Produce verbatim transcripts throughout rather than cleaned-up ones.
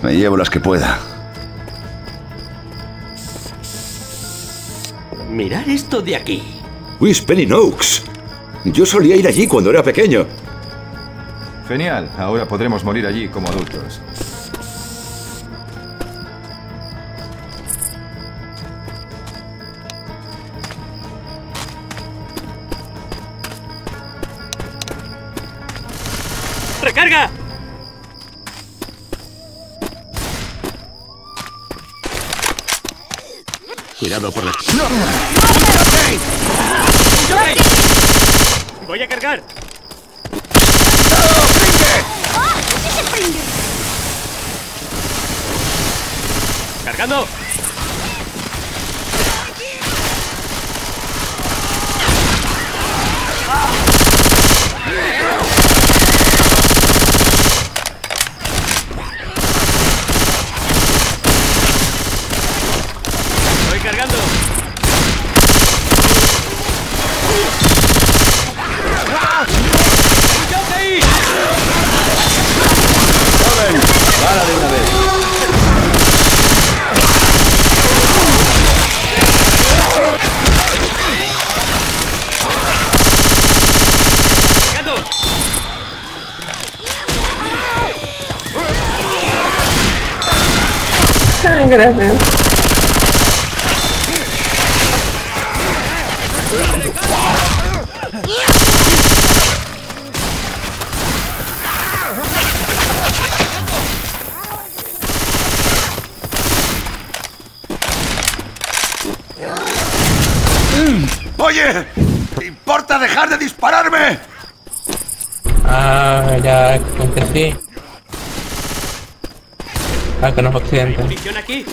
Me llevo las que pueda. Mirad esto de aquí. Whispering Oaks. Yo solía ir allí cuando era pequeño. Genial, ahora podremos morir allí como adultos. ¡Recarga! Cuidado por la... ¡No! ¡Voy a cargar! ¡Cargando! Estoy cargando. ¡Joven! ¡Para de una vez! Gracias. ¡Oye! ¿Te importa dejar de dispararme? Ah, ya contesté. Ah, que no es accidente. ¡Munición aquí!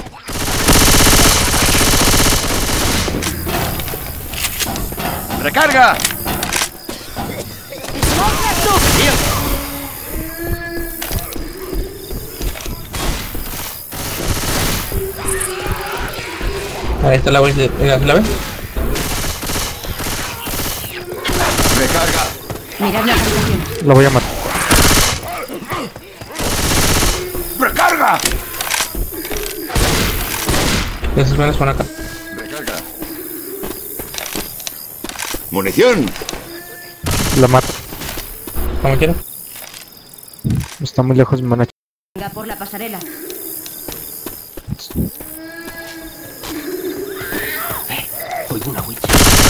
¡Recarga! Ahí está la bolsa de la clave. ¡Recarga! Mirad la habitación. Lo voy a matar. ¡Recarga! Esos menos son acá. ¡Recarga! ¡Munición! Lo mato. Como quiero. Está muy lejos, me van a... Venga por la pasarela. Oigo una witch.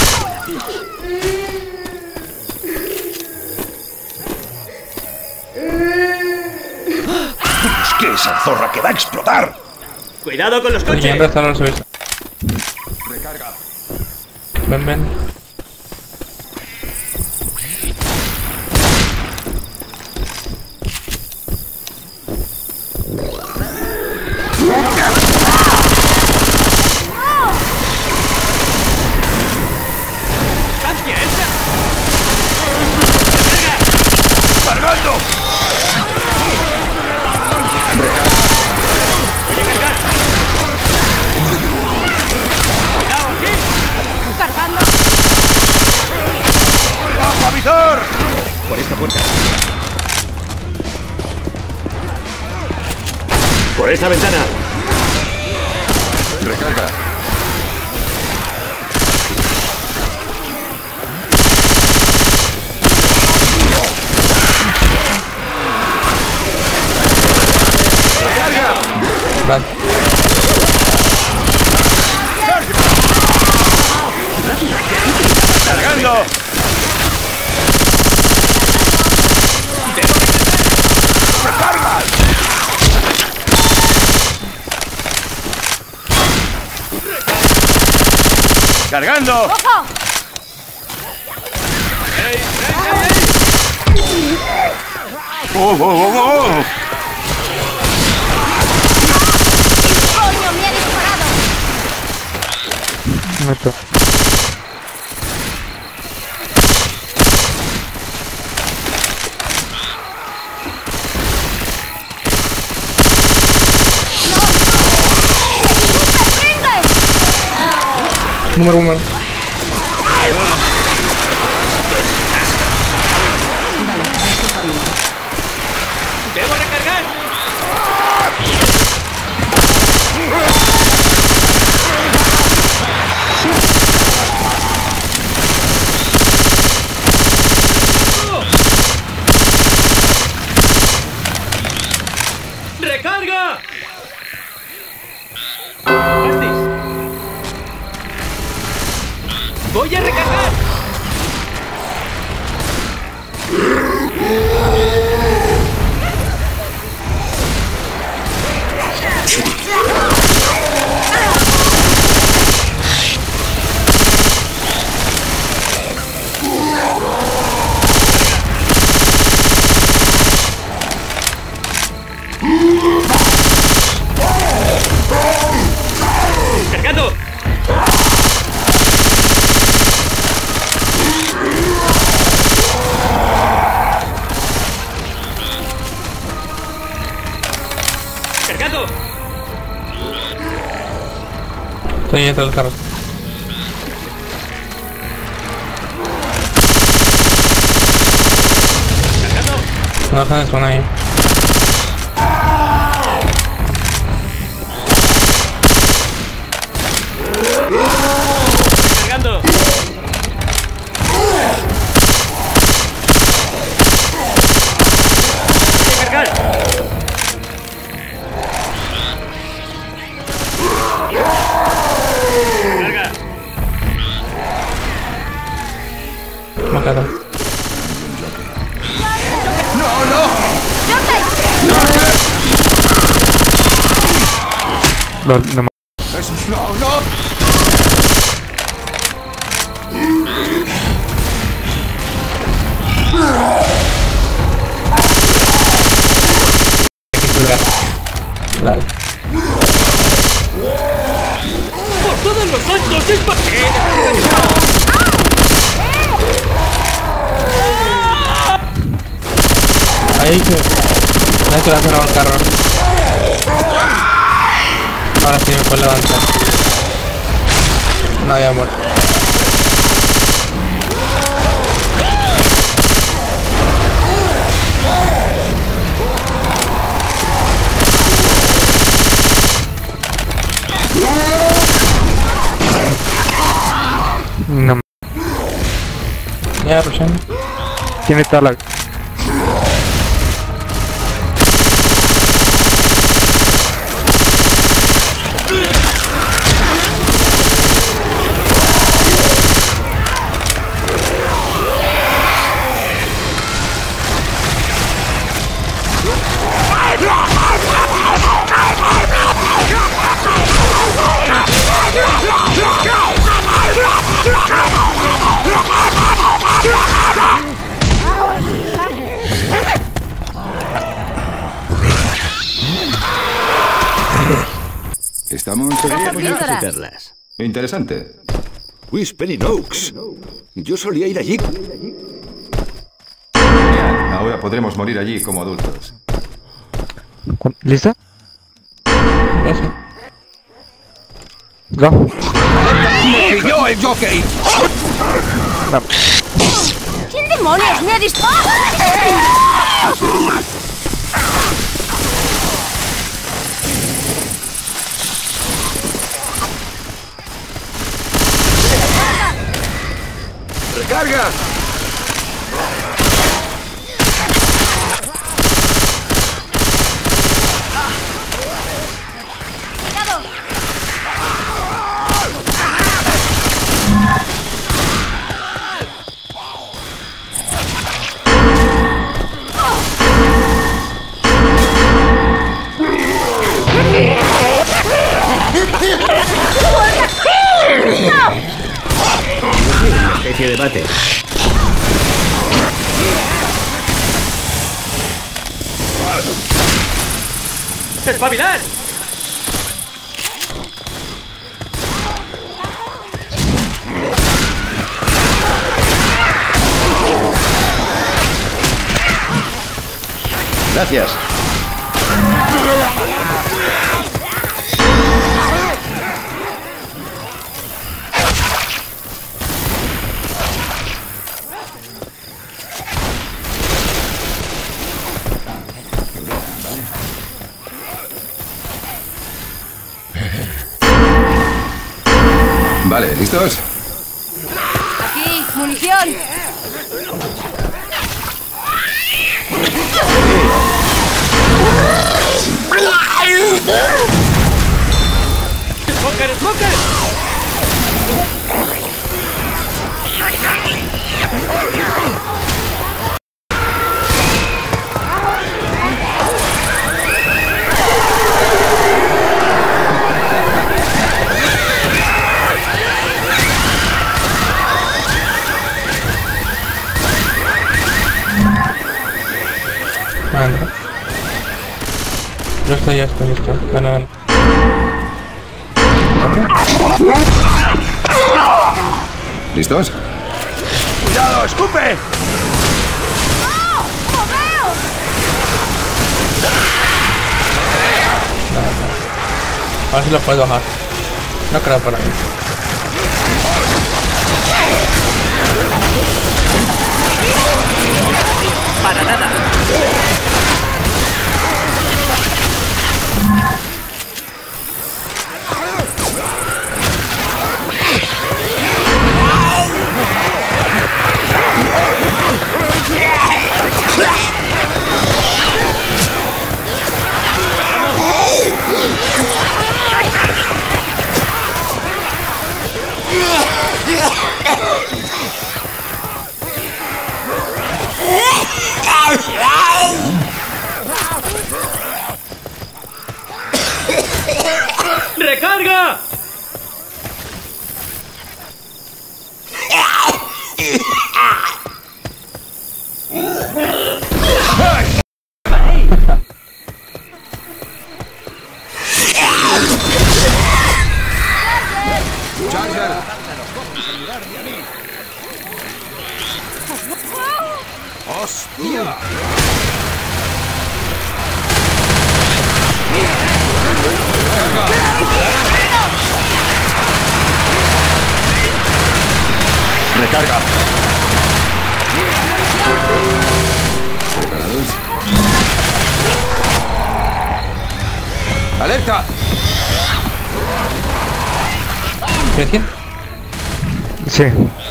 ¡Es que esa zorra que va a explotar! ¡Cuidado con los coches! Siempre están los subes. ¡Recarga! Ven, ven. ¡Cargando! Cargando. ¡Bajo avisor! Por esta puerta. Por esta ventana. Recarga. Vale. ¡Cargando! ¡Recarga! ¡Cargando! ¡Ojo! ¡Oh, oh, oh, oh! ¡Coño, me ha disparado! Mato. Número uno. ¡Debo recargar! ¡Recarga! ¡Bastis! ¡Voy a recargar! ¡Cargando! ¡Cargando! Estoy dentro del carro. ¡Cargando! No dejan de sonar ahí. ¡Cargando! ¡Cargar! ¡Carga! Mátalo. Lo, lo ma- ¡No, no! Vale. ¡Por todos los santos del paquete! Ahí se... No se le ha cerrado el carro. Ahora sí me puedo levantar. No había muerto. No. Ya, Roshan. Tiene talag. Estamos... Píldora. Perlas. Interesante. Whispering Oaks. Yo solía ir allí. Genial. Ahora podremos morir allí como adultos. ¿Lista? Eso. Go. ¡Me pilló el jockey! ¿Quién demonios me ha disparado? ¡Recarga! Cuidado. Una especie de bate. ¡Espabilad! Gracias. Vale, ¿listos? Aquí, munición. ¡Smoker, smoker! Vale. Yo estoy, ya estoy, ya estoy. Dale, dale. ¿Listos? ¡Cuidado, escupe! A ver si lo puedo bajar. No creo para mí. Para nada. ¡Recarga! ¡Hostia! Recarga. ¿Preparados? ¡Alerta! ¿Tienes quién? Sí.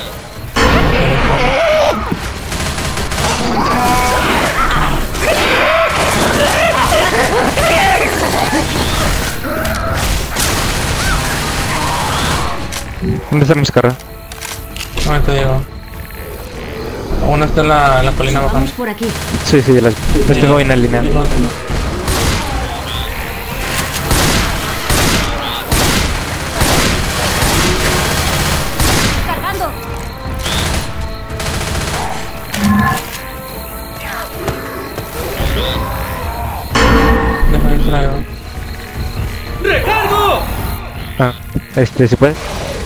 ¿Dónde está mi carro? No, te digo. Uno está en la, en la colina bajando. Vamos por aquí. Sí, sí, las, las tengo bien alineadas. Cargando. Déjame traigo. ¡Recargo! Ah, este, ¿se puede?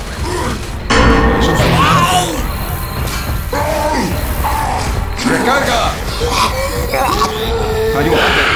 ¡Recarga! ¡Ayúdate!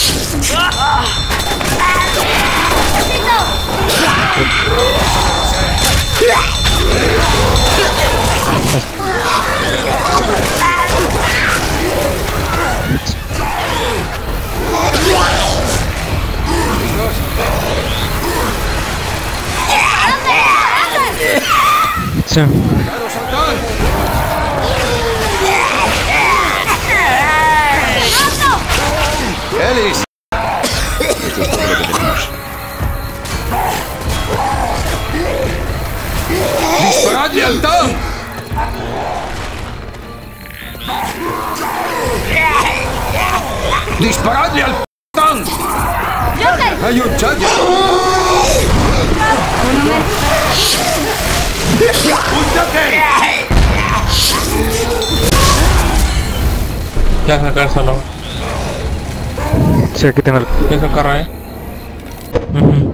Sí. ¡Ellis! Esto es todo lo que tenemos. ¡Disparadle al tank! ¡Disparadle al tank! ¡Hay un charger! ¡Un Joker! Ya sacar solo. Sí, aquí tengo el... ¿Tienes el carro ahí? Uh-huh.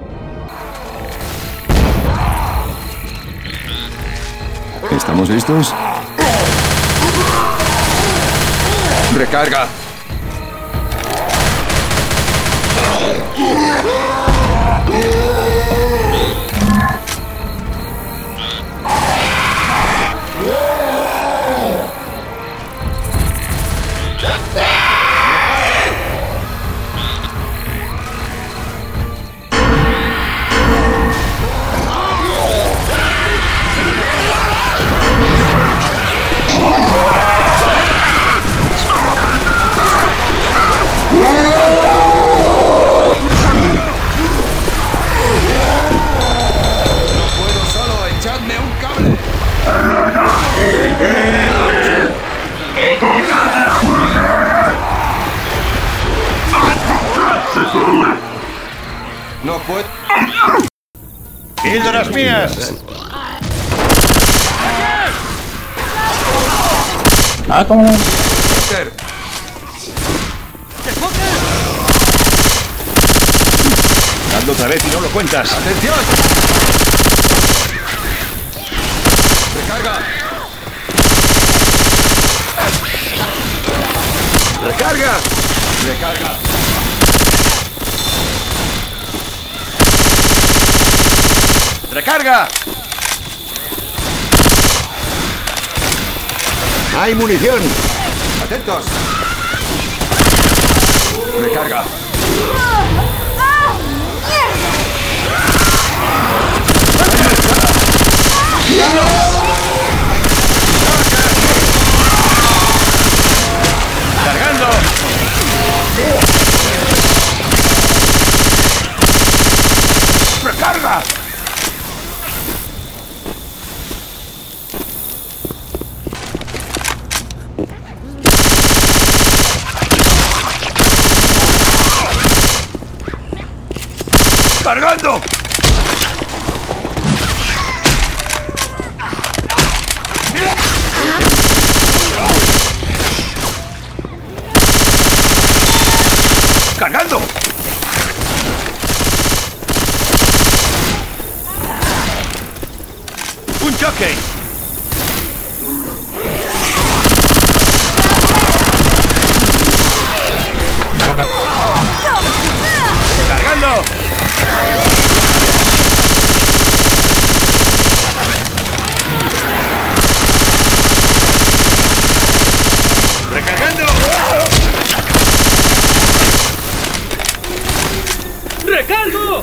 ¿Estamos listos? ¡Recarga! No puedo. ¡Píldoras mías! Ah, ¿cómo no? Smoker. Dando otra vez y no lo cuentas. ¡Atención! ¡Recarga! ¡Recarga! ¡Recarga! ¡Recarga! ¡Hay munición! ¡Atentos! ¡Recarga! ¡Cargando! ¡Recarga! ¡Cargando! ¡Cargando! ¡Un choque! ¡Cargando! ¡Recargando! ¡Recargo!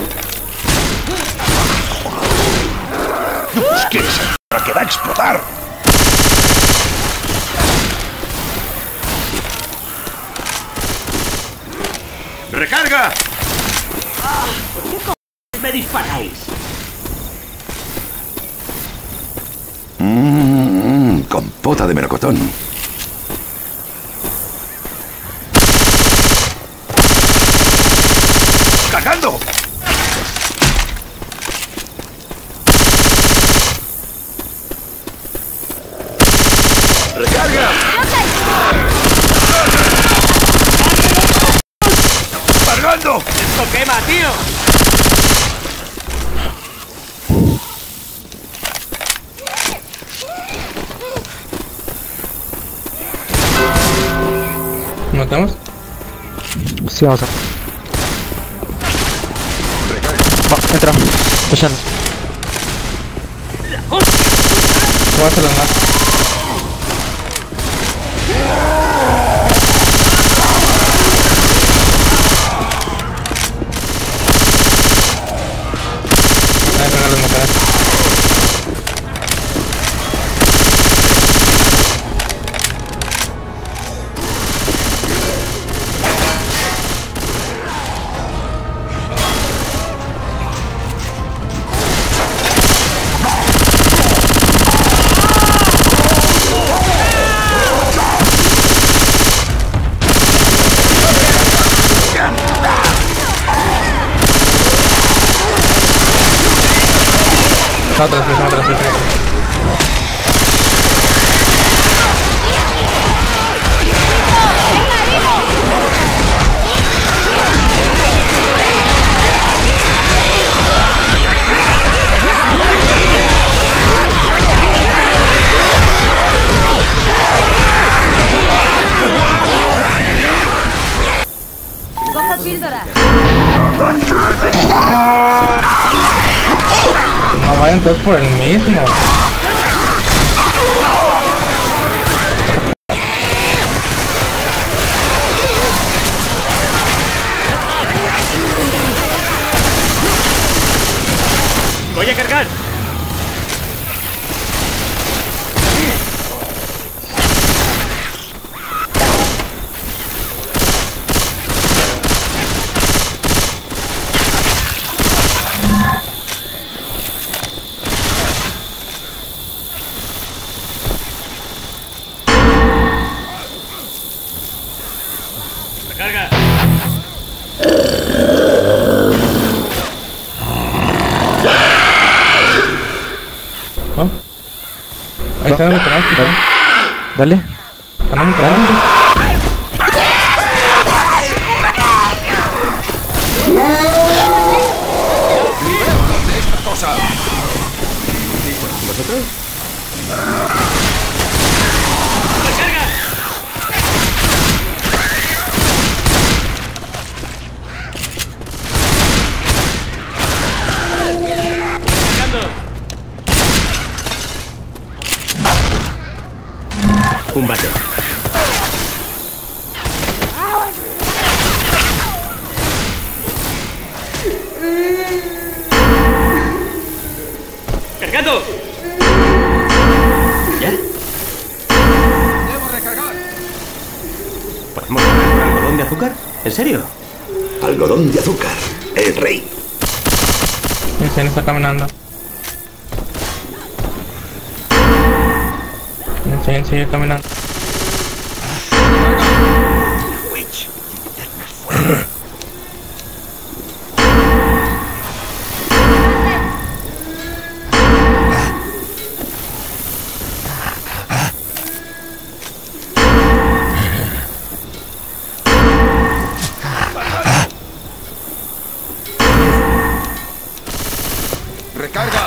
Pues ¿qué es eso? ¡Que va a explotar! ¡Recarga! ¡Me disparáis! Mmm, compota de melocotón. ¡Cargando! ¡Recarga! ¡Cargando! ¡Esto quema, tío! ¿Matamos? Sí, vamos a... Va, entra. Pushando. Voy a hacerlo más. Voy a pegar los motores. Otra vez, otra vez, otra vez. Coja píldora. No vayan todos por el mismo. ¡Voy a cargar! ¡Recarga! Muerto. Dale, dale, dale. Dale. Ganamos, ganamos. Un bate. ¡Cargando! ¿Ya? Debo recargar. ¿Podemos ganar con algodón de azúcar? ¿En serio? Algodón de azúcar. El rey. El Zen está caminando. El Zen sigue caminando. Recarga.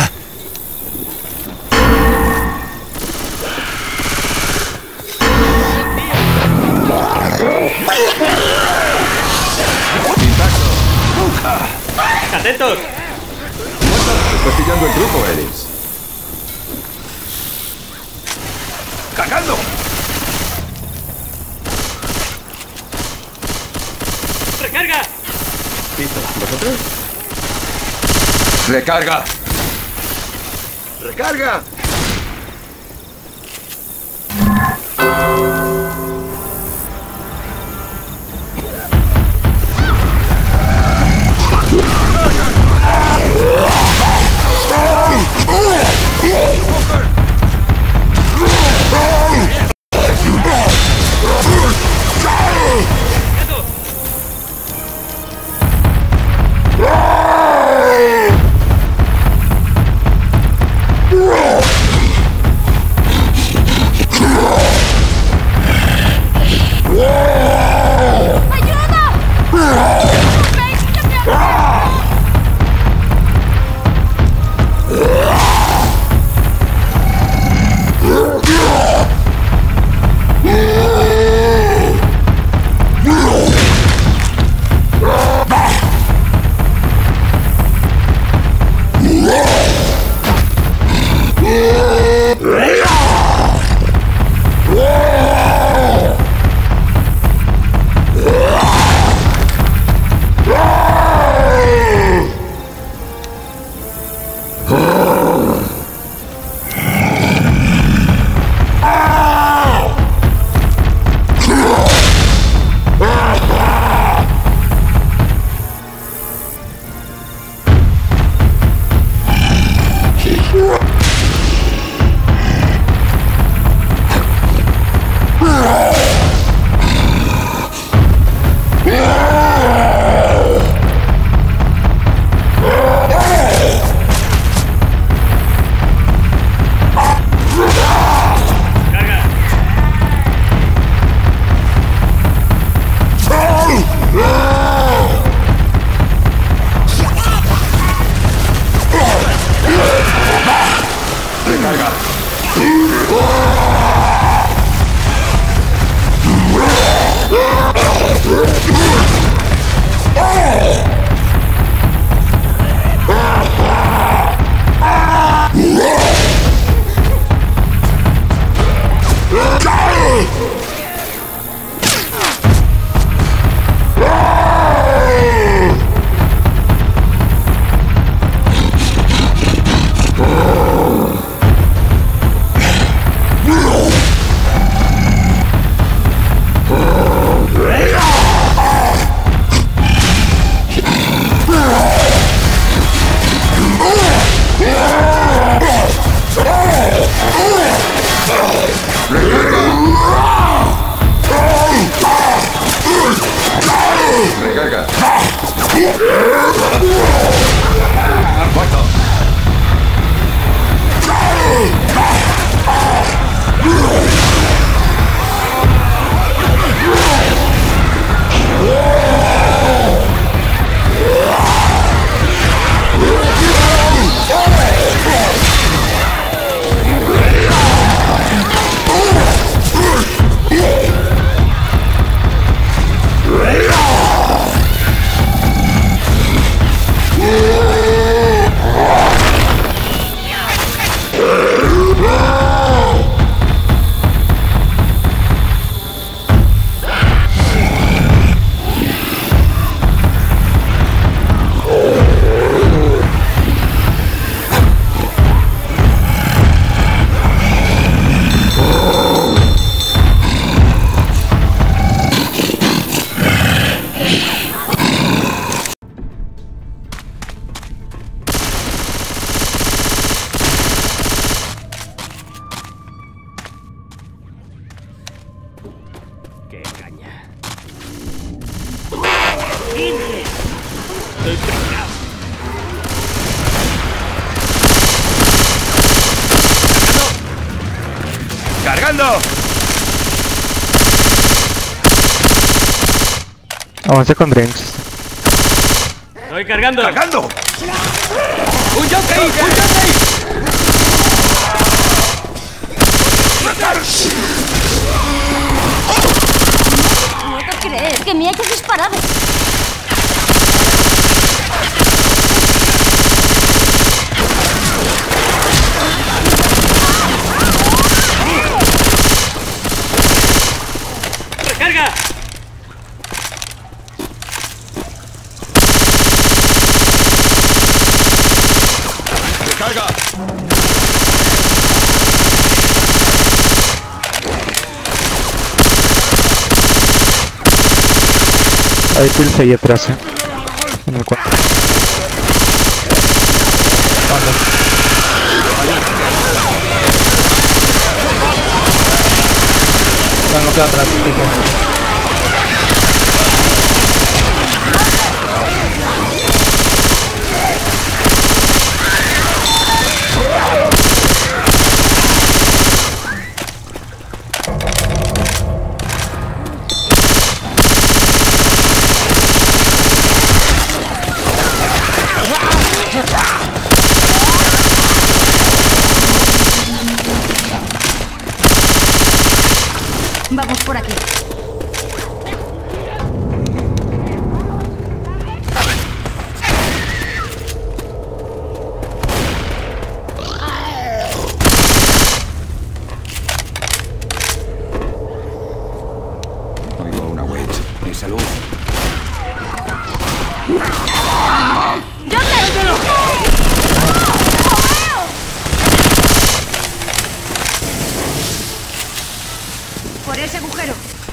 ¡Atentos! Estás pillando el truco, Ellis. ¡Cargando! ¡Recarga! ¿Listo? ¿Vosotros? Recarga. ¡Recarga! Recarga. ¡Recarga! ¡Cargando! Avancé con drinks. Estoy cargando. ¡Cargando! ¡Un jockey! ¡Un jockey! No te crees que me hayas disparado. ¡Recarga! ¡Recarga! Hay pills ahí atrás, eh. En el cuarto. Tengo que atrás, tipo. Vamos por aquí. Oigo una wedge. Mi salud. Por ese agujero.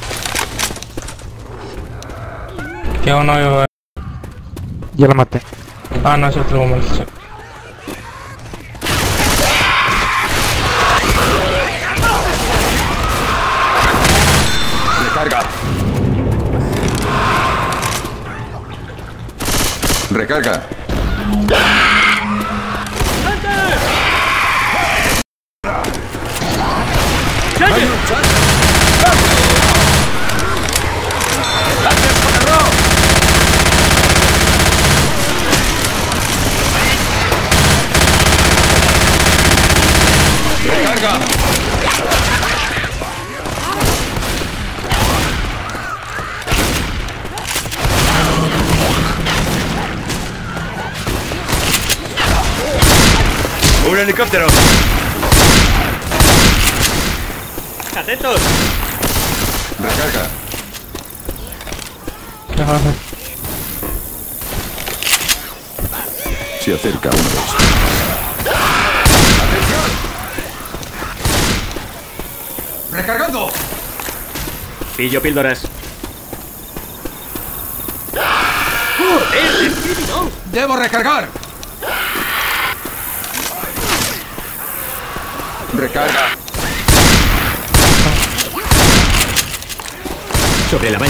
Que uno iba. Ya la maté. Ah, no, es otro momento. Sí. Recarga. Recarga. Recarga. ¡Un helicóptero! ¡Atentos! Recarga. Ajá. Se acerca uno de estos. ¡Atención! ¡Recargando! Pillo píldoras. ¡Debo recargar! Recarga. Sobre la valla.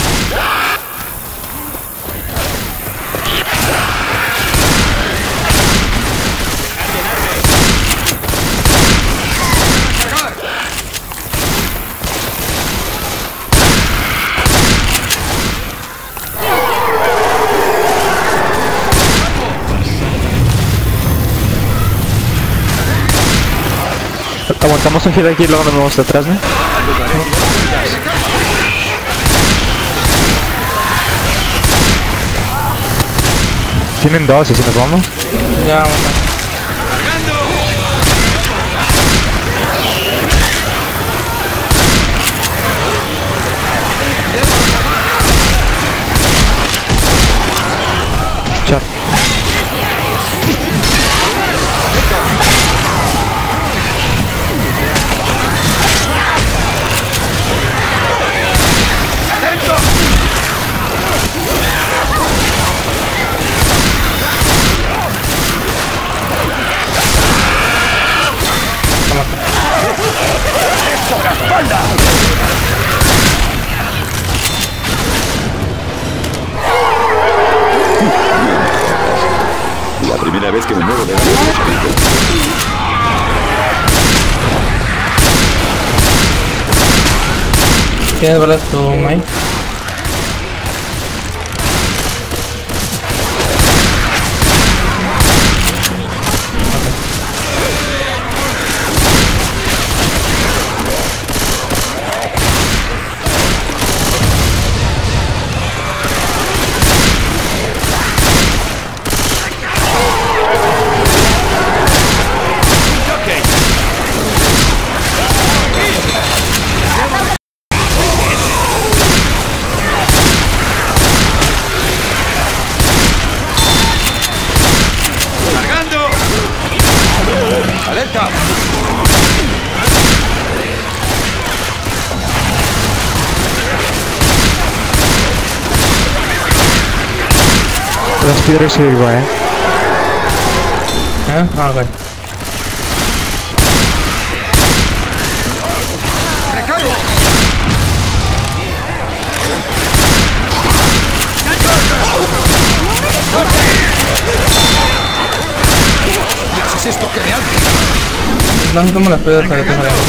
Recargar. Aguantamos un giro aquí y luego nos vamos atrás, ¿no? Tienen dos, ¿y si nos vamos? Ya, vamos. Chao. La primera vez que me muevo de la ¿Tienes balas tú, Mike? ¡Alerta! Las piedras se igual, ¿eh? ¿Eh? Ah, ok. ¡Recargo! ¿Qué es esto que me hace? No tomo las piedras para que te salgan.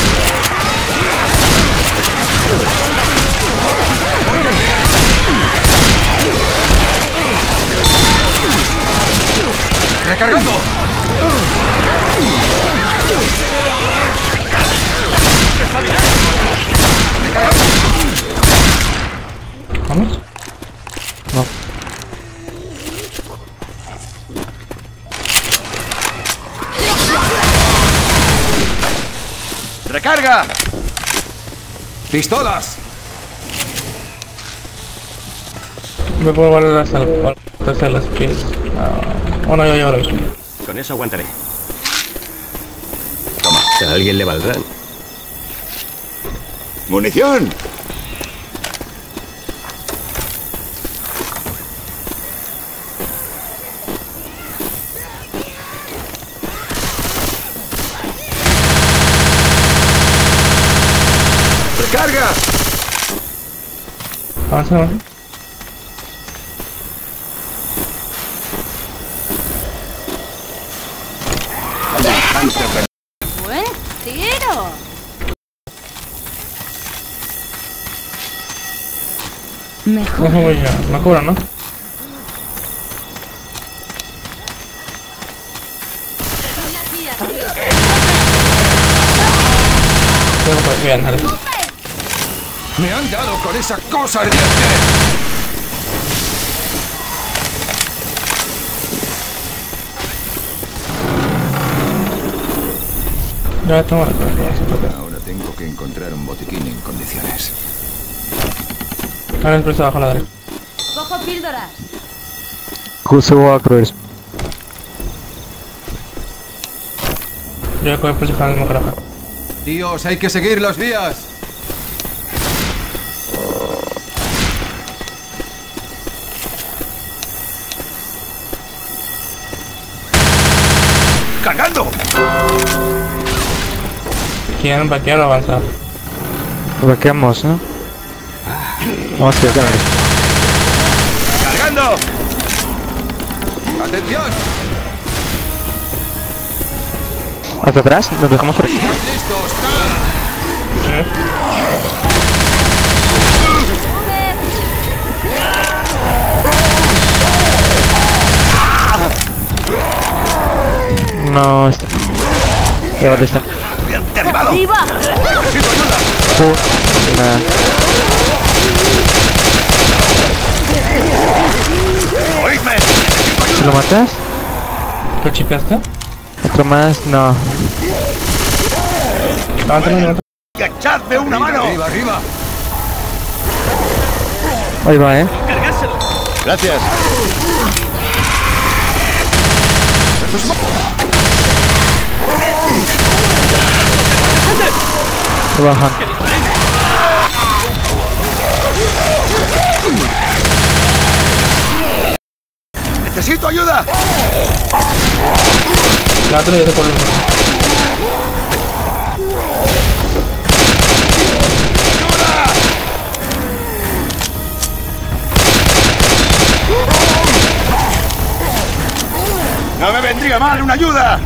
¡Recargando! ¿Vamos? No. ¡Recarga! ¡Pistolas! Me puedo valer hasta el las pies. Oh no, yo ya lo vi. Con eso aguantaré. Toma. A alguien le valdrán. ¡Munición! ¡Recarga! Avanza, avanza. Buen tiro. Mejor. No voy ya. Me cubro, ¿no? Tengo por bien, dale. ¡Me han dado con esa cosa ardiente! Ya tengo la cosa. Ahora tengo que encontrar un botiquín en condiciones. Ahora empieza abajo a la derecha. Cojo píldoras. Justo a creer. Yo voy a coger por si el mismo carajo. Tíos, hay que seguir las vías. ¡Cargando! ¿Quieren vaquear o avanzar? Vaqueamos, ¿no? Vamos a tirar. ¡Cargando! ¡Atención! ¿Hasta atrás? ¿Nos dejamos por aquí? ¡Listos! No, está. Ya, ¿dónde está? derribado! ¡Arriba! ¡Necesito ayuda! Joder. ¡Oídme! ¡Necesito ayuda! ¿Lo matas? ¿Lo chipeaste? Otro más, no. Levántalo, levántalo. ¡Y echadme una mano! Arriba, arriba. Ahí va, eh. ¡Cargárselo! Gracias. Se bajan. ¡Necesito ayuda! Levántalo y yo te pongo. ¡No me vendría mal una ayuda!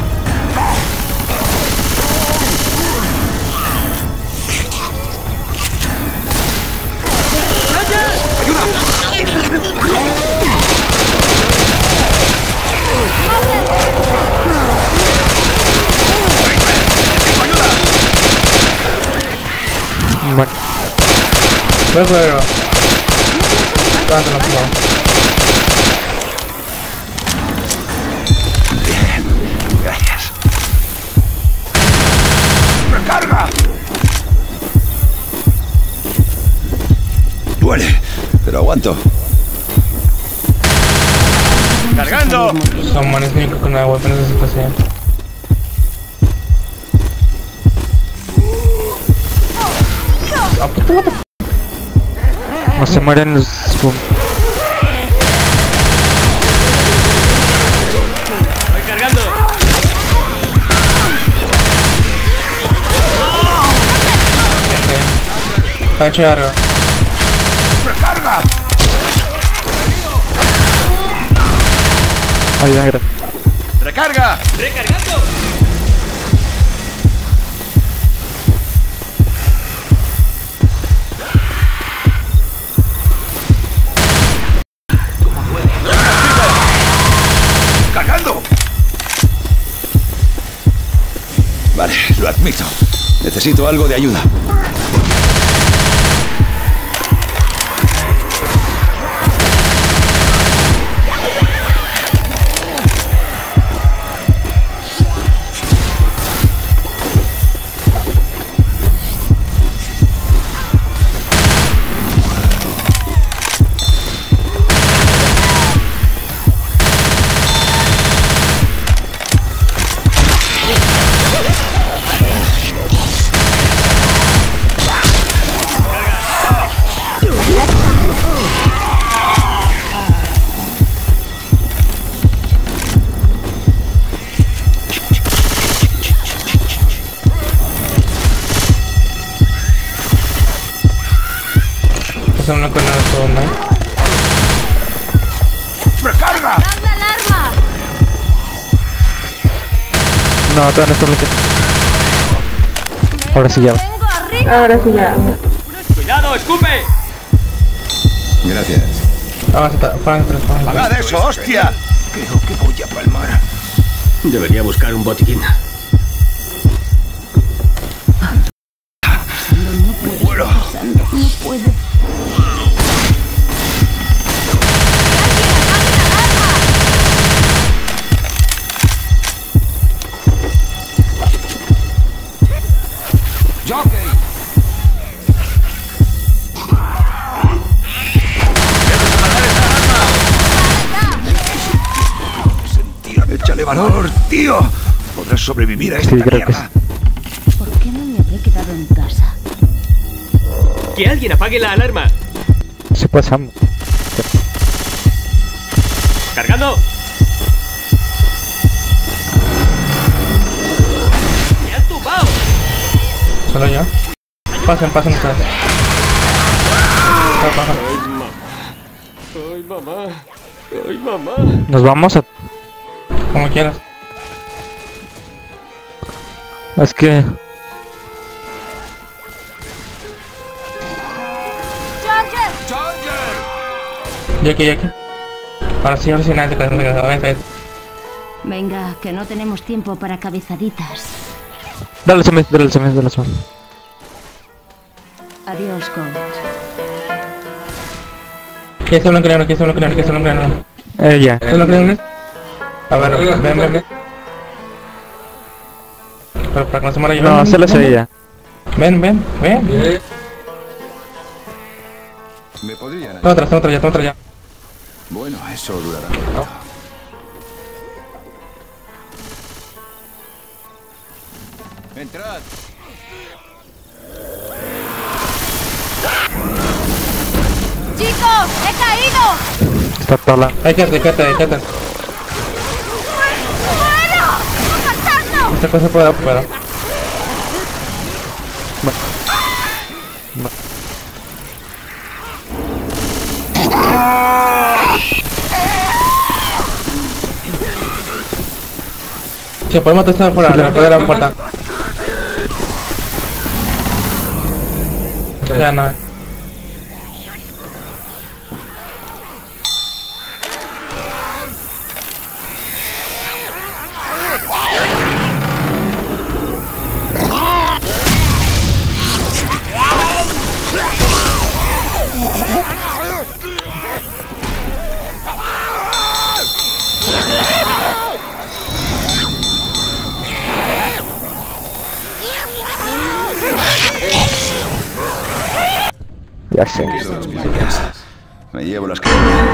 Bueno, Voy a jugar. Levántalo, por favor. Gracias. ¡Recarga! Duele, pero aguanto. ¡Cargando! Son magníficos con agua en esa situación. Ah, puta, what the f- no se mueren los... boom. ¡Voy cargando! Está hecho de arriba. ¡Recarga! Ahí va, gracias. ¡Recarga! ¡Recargando! ¡Cargando! Vale, lo admito. Necesito algo de ayuda. Eso no con nada todo, ¿no? ¡Recarga! ¡Dame alarma! No, todavía no está bloqueado. Ahora sí ya. ¡Vengo arriba! Ahora sí ya. ¡Cuidado, escupe! Gracias. Vamos a estar. Págate, págate. ¡Pagad eso, hostia! Creo que voy a palmar. Debería buscar un botiquín. ¡Muero! No puedo. ¡Jockey! ¡Échale valor, tío! Podrás sobrevivir a esta Sí, creo que mierda. ¿Por qué no me habré quedado en casa? ¡Que alguien apague la alarma! Se pasamos. ¡Cargando! ¡Me has tumbado! Solo yo. Pasen, pasen ustedes. Pasa, pasa. ¡Ay, mamá! ¡Ay, mamá! Nos vamos a... Como quieras. Es que... Y aquí, y aquí. Ahora sí, ahora sí, nadie te queda, vente, vente. Venga, que no tenemos tiempo para cabezaditas. Dale, se me, dale, se me, dale, se me. Adiós, coach. ¿Qué es un cráneo? ¿Qué es un cráneo? ¿Qué es un cráneo? Eh, ya. ¿Qué es un cráneo? A ver, ven, ven, ven. Pero para que no se muera yo. No, se lo sé ya. Ven, ven, ven. Me podrían... Toma otra, toma otra ya, toma otra ya. Bueno, eso durará. Entrad. ¡Chicos! ¡He caído! Está toda. Ay, quédate, quédate, quédate. ¡Bueno! ¡Matadlo! Esta cosa puede dar, pero... Si podemos testar fuera, le puede dar la puerta. Ya no. Ya sé. Me llevo las que...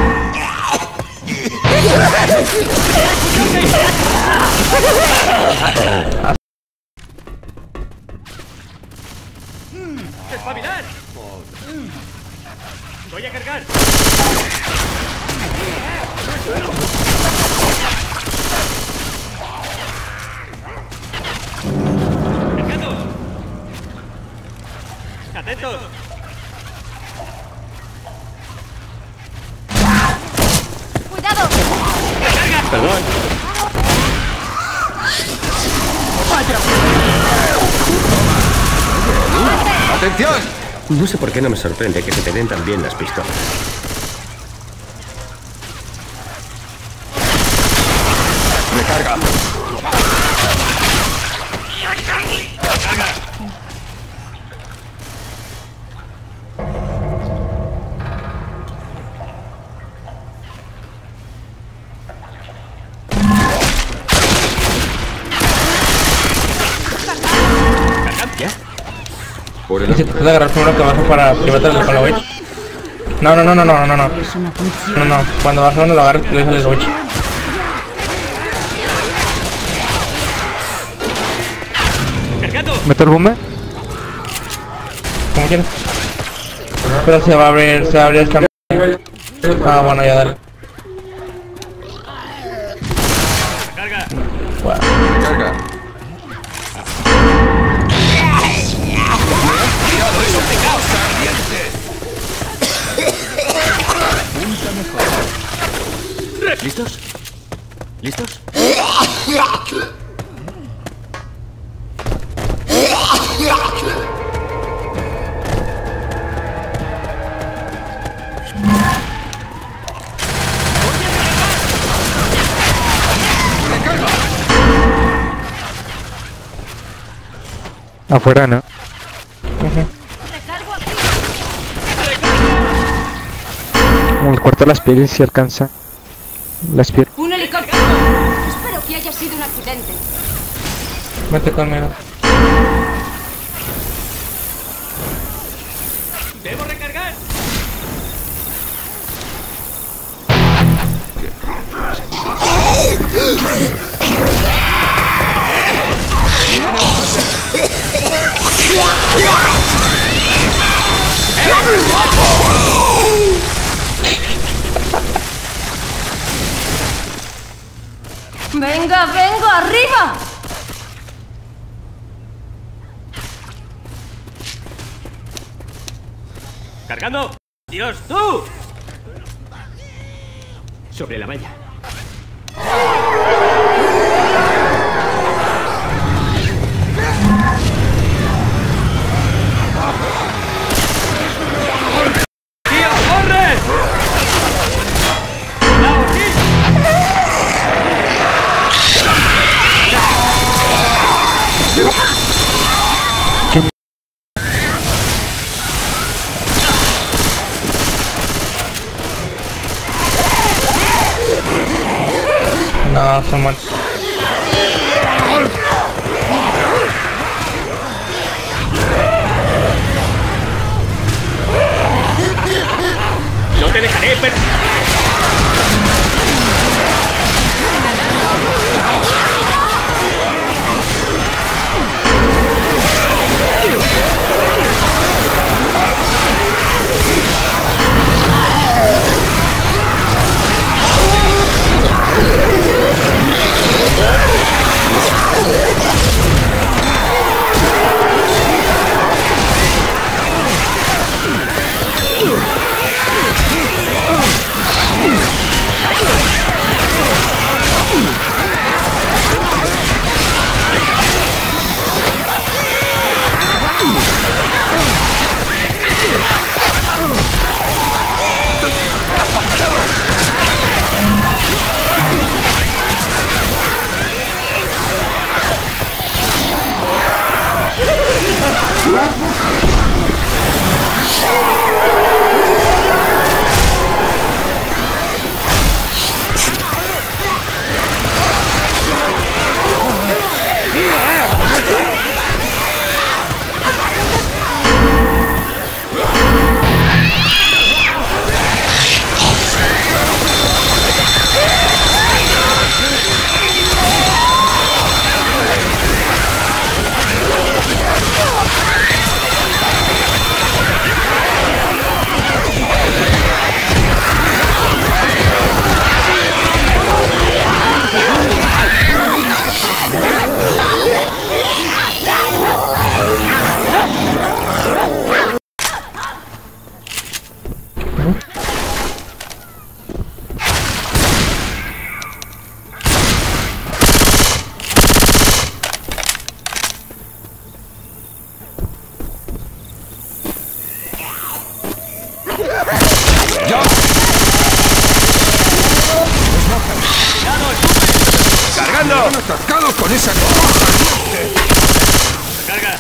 ¡Espabilar! ¡Voy a cargar! ¡Cargando! ¡Atentos! ¡Cuidado! Perdón. ¡Atención! No sé por qué no me sorprende que se te den tan bien las pistolas. ¡Recarga! ¿Ya? Por el... Y si te puede agarrar primero que bajas para privatar con la witch. No, no, no, no, no, no, no. Es una función. No, no. Cuando bajas uno lo agarras y le dices el witch. ¡Cargando! ¿Meto el bombe? Como quieras. Pero se va a abrir, se va a abrir esta... Ah, bueno, ya dale. ¡Carga! Bueno. Recarga. ¿Listos? ¿Listos? Afuera, ¿no? Recargo aquí. Como el cuarto de las pieles si alcanza. Las piernas. Un helicóptero. Espero que haya sido un accidente. Vete conmigo. ¡Debo recargar! ¡Venga, vengo, arriba! ¡Cargando! ¡Dios, tú! Sobre la valla. ¡Tío, corre! ¡Cuidado, aquí! No, son muertos. No te dejaré per... ¡Cargando! ¡Han atascado con esa cosa! ¡Recarga!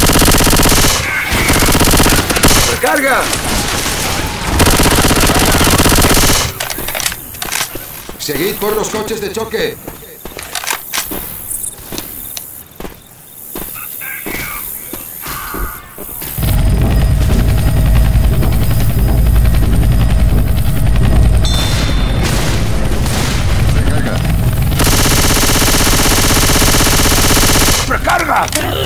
¡Recarga! Seguid por los coches de choque. ¡Recarga!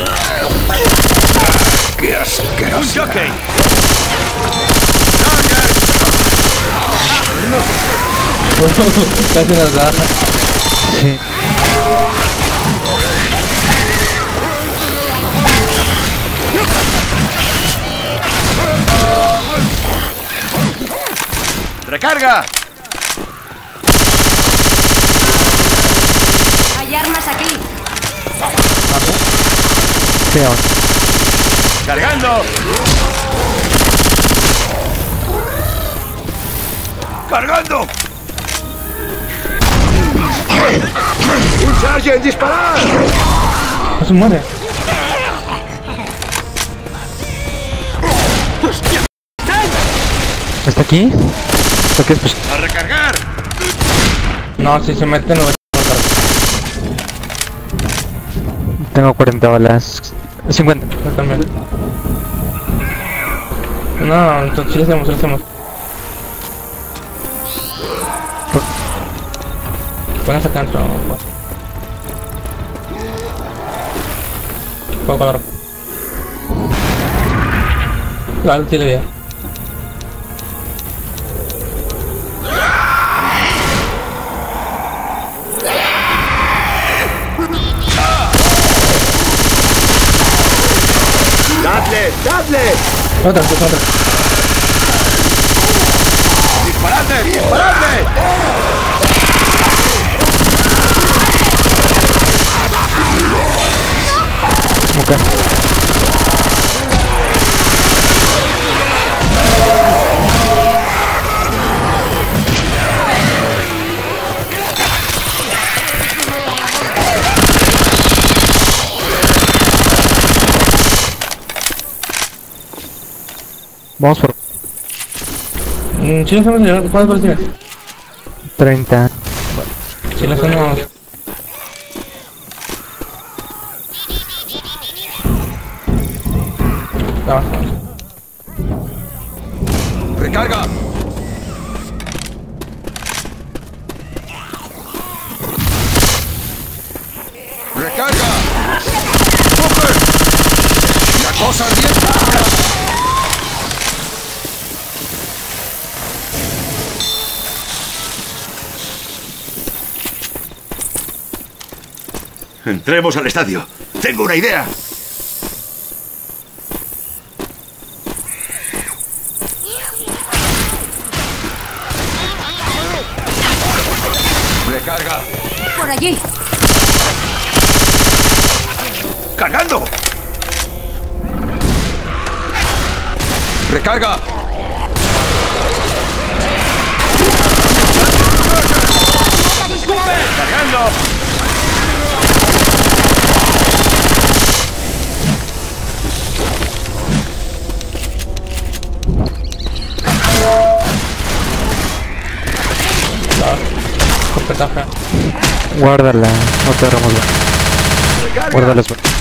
¡Qué asqueroso! ¡Un jockey! Casi nos da. Sí. ¡Recarga! Hay armas aquí. Sí, aún. ¡Cargando! ¡Cargando! ¡Un Sargent, disparar! No se muere. ¿Está aquí? ¿Está aquí? Pues, ¡A recargar! No, si se mete no va a matar. tengo cuarenta balas. cincuenta. Yo también. No, entonces sí lo hacemos, sí lo hacemos. Pones acá dentro. Puedo color. Claro, tiene vida. ¡Dadle! ¡Dadle! Otra, otra, otra. ¡Disparadle! ¡Disparadle! Ok. Vamos por Mm, sí, lo hacemos. ¿Cuántos goles tienes? treinta. Sí, Si lo hacemos... Vamos. ¡Recarga! ¡Recarga! ¡Booker! ¡La cosa ardiente! Entremos al estadio. Tengo una idea. ¡Recarga! Por allí. ¡Cargando! ¡Recarga! ¡Cargando! Escopetaje. Guárdala, no te remolva. Guárdala.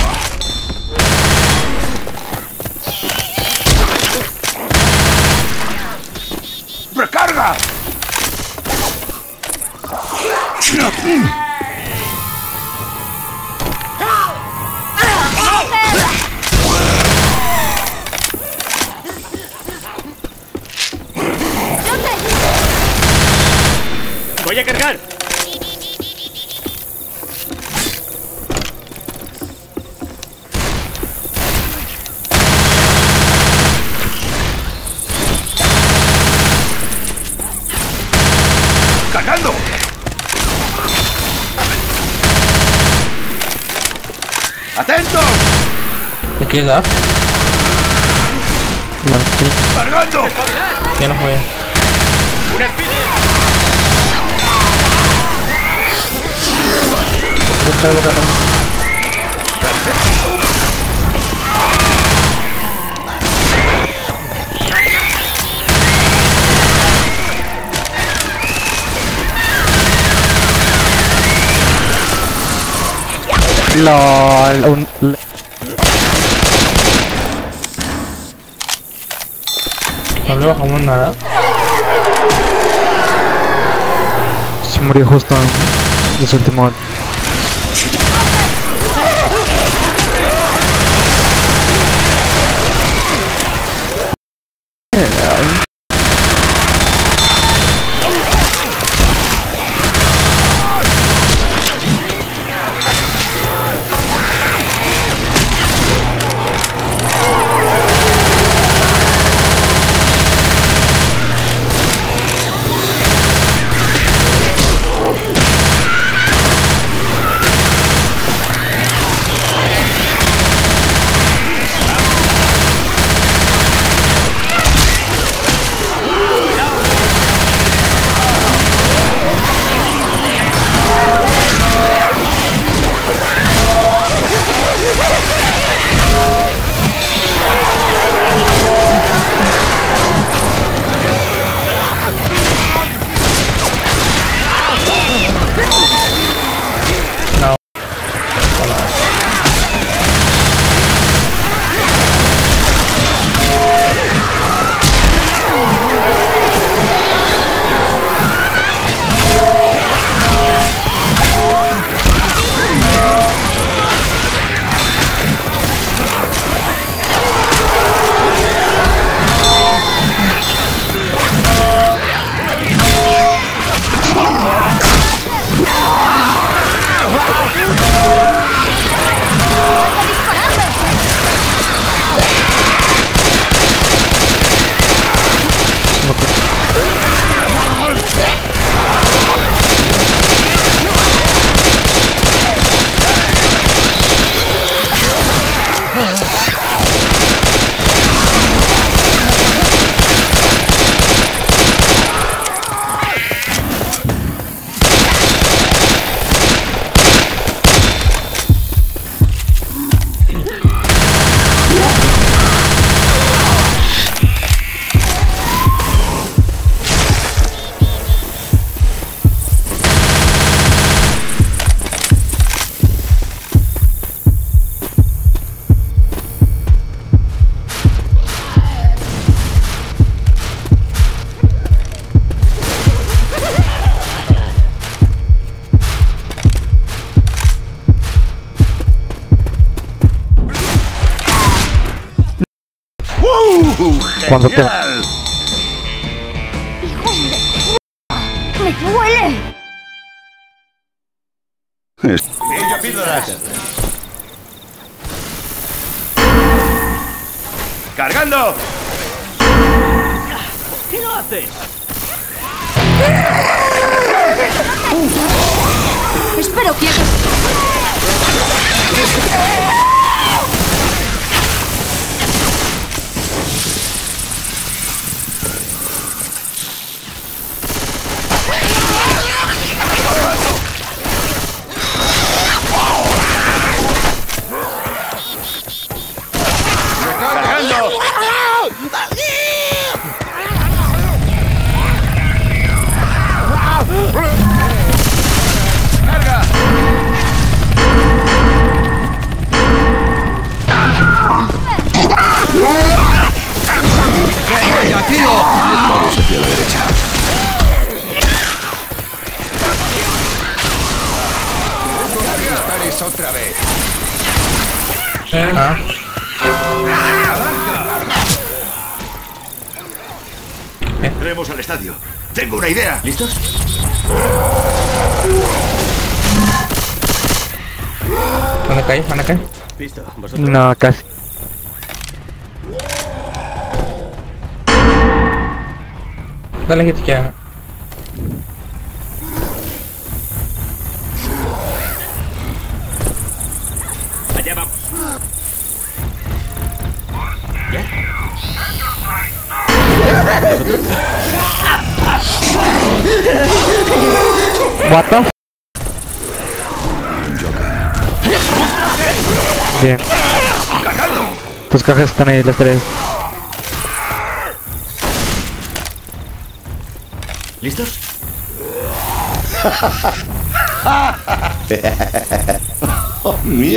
¡Recarga! Voy a cargar. ¡Cargando! ¡Atentos! ¿Te quieres dar? No, sí. ¡Cargando! Ya no juega. ¡Una espina! LOL, un... l- No le bajamos nada. Se murió justo en su último. Cuando te... ¡Genial! ¡Hijos de... ¡Me duele! Es- Pillo píldoras. ¡Cargando! ¿Qué lo haces? Espero que hagas... Disparos hacia la derecha. Dispares otra vez. Ah. Entremos al estadio. Tengo una idea. ¿Listos? ¿Dónde cae? ¿Dónde cae? Listo, vosotros. No, casi. Dale que te queda. Allá vamos. What the f- Bien. Tus cajas están ahí, las tres. ¿Listos? ¡Oh, mierda!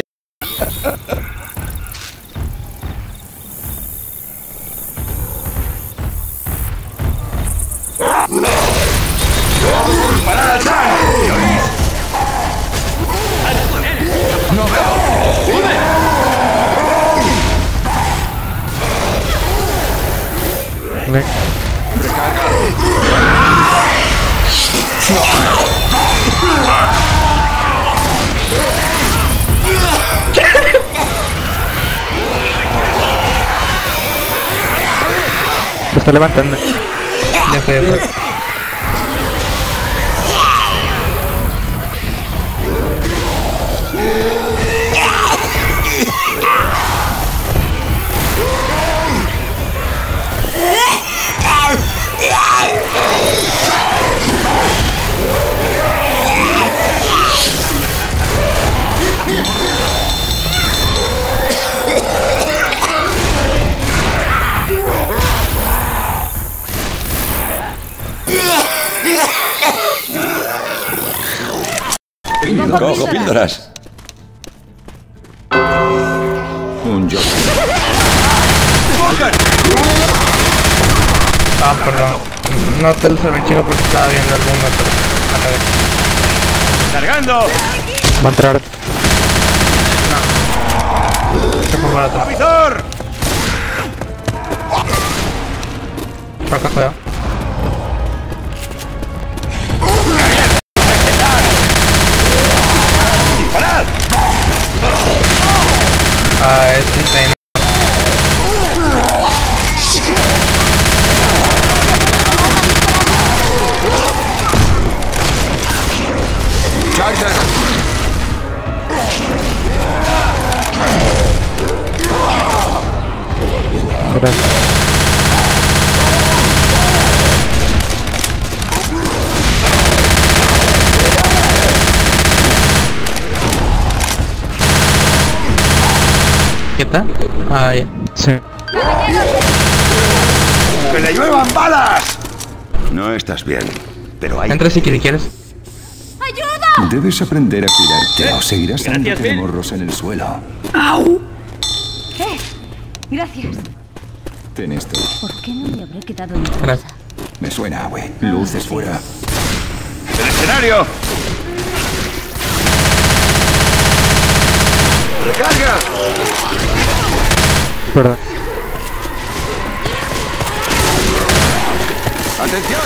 Ven. Se está levantando. Ya fue, ya fue. ¡Cojo píldoras! Un Joker. Ah, perdón. No te lo sabía, chico, porque estaba viendo algún otro. ¡Cargando! Va a entrar. Se fue por otro. ¡Avizor! Por acá, cuidado. ¡Disparad! Ah, es insane. Charger. Gracias. ¿Qué tal? Ah, ya. Sí. ¡Que le lluevan balas! No estás bien, pero hay... Entra si quieres. ¡Ayuda! Debes aprender a cuidarte o seguirás Gracias, dándote de Bill. morros en el suelo. Eh, gracias. Ten esto. ¿Por qué no me habré quedado en casa? Gracias. Me suena, güey. Luces fuera. ¡El escenario! ¡Recarga! Perdón. ¡Atención!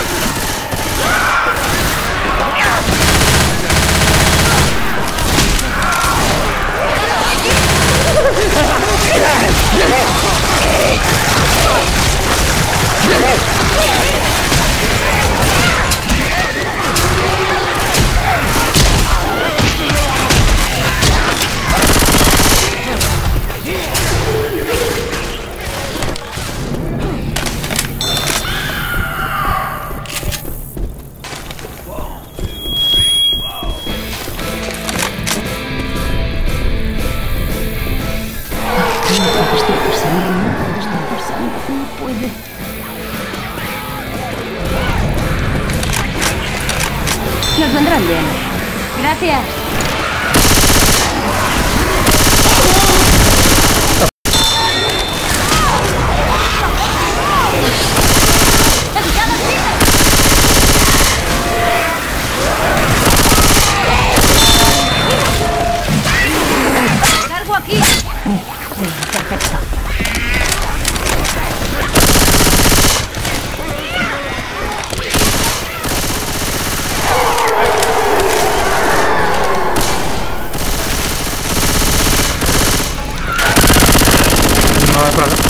Nos vendrán bien. Gracias. Cargo aquí. Perfecto. No hay problema.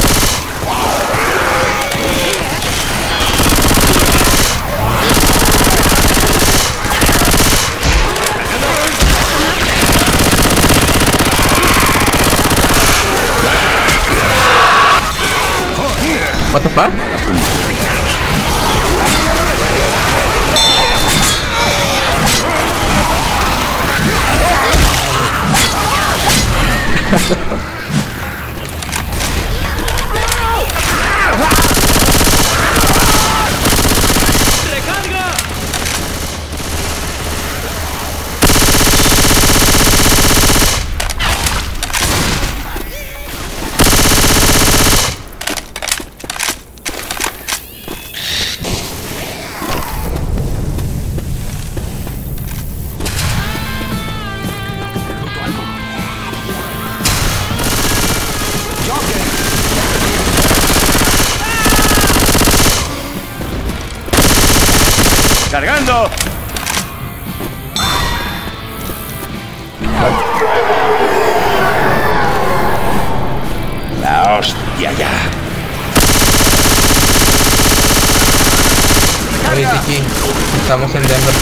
What the fuck? ¡Cargando! La hostia ya. Oye, Tiki, estamos en Denver.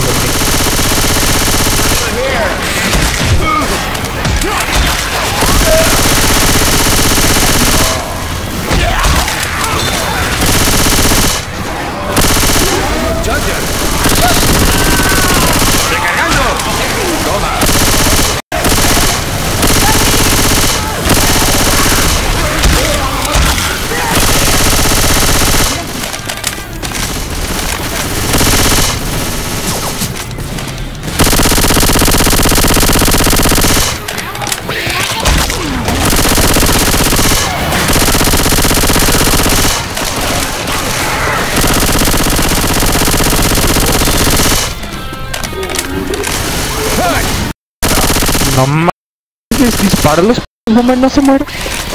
No mames, dispáralos, no me no se muere.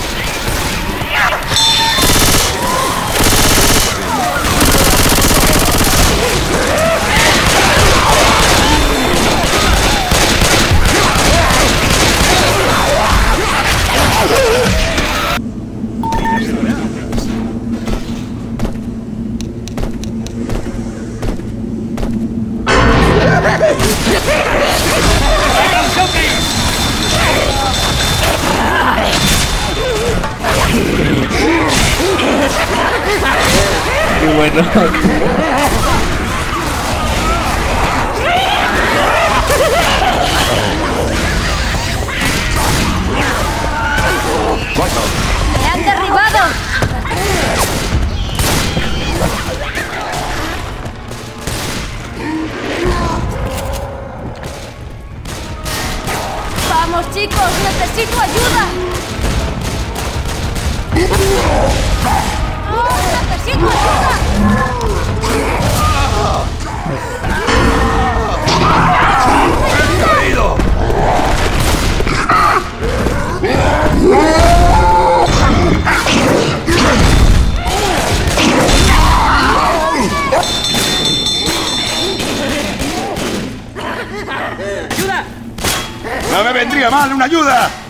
Qué bueno. ¡Me han derribado! ¡Vamos, chicos! ¡Necesito ayuda! ¡Oh, necesito ayuda! ¡He caído! vendría mal una ayuda!